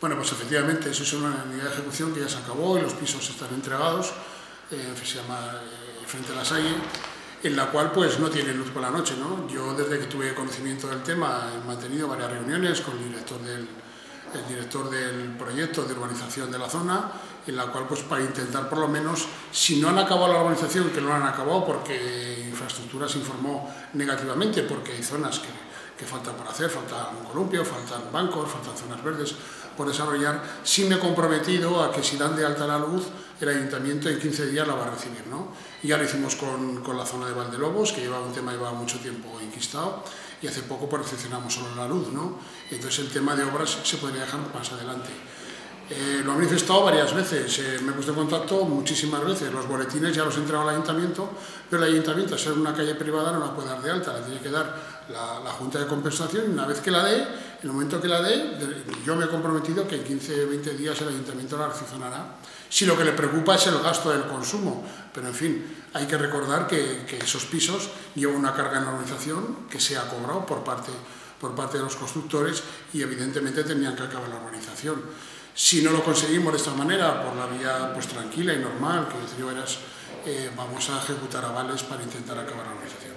Bueno, pues efectivamente, eso es una unidad de ejecución que ya se acabó y los pisos están entregados, se llama Frente a la Salle, en la cual pues no tiene luz por la noche, ¿no? Yo desde que tuve conocimiento del tema he mantenido varias reuniones con el director del proyecto de urbanización de la zona, en la cual pues para intentar por lo menos, si no han acabado la urbanización, que no la han acabado porque infraestructura se informó negativamente, porque hay zonas que faltan por hacer, falta un columpio, faltan bancos, faltan zonas verdes por desarrollar, sí me he comprometido a que si dan de alta la luz, el ayuntamiento en 15 días la va a recibir, ¿no? Y ya lo hicimos con la zona de Valdelobos, que llevaba mucho tiempo enquistado, y hace poco pues recepcionamos solo la luz, ¿no? Entonces el tema de obras se podría dejar más adelante. Lo he manifestado varias veces, me he puesto en contacto muchísimas veces, los boletines ya los he entregado al ayuntamiento, pero el ayuntamiento, al ser una calle privada, no la puede dar de alta, la tiene que dar la Junta de Compensación, y una vez que la dé, en el momento que la dé, yo me he comprometido que en 15 o 20 días el ayuntamiento la recepcionará. Si lo que le preocupa es el gasto del consumo, pero en fin, hay que recordar que esos pisos llevan una carga en la urbanización que se ha cobrado por parte de los constructores y evidentemente tenían que acabar la urbanización. Si no lo conseguimos de esta manera, por la vía pues tranquila y normal, que yo verás, vamos a ejecutar avales para intentar acabar la urbanización.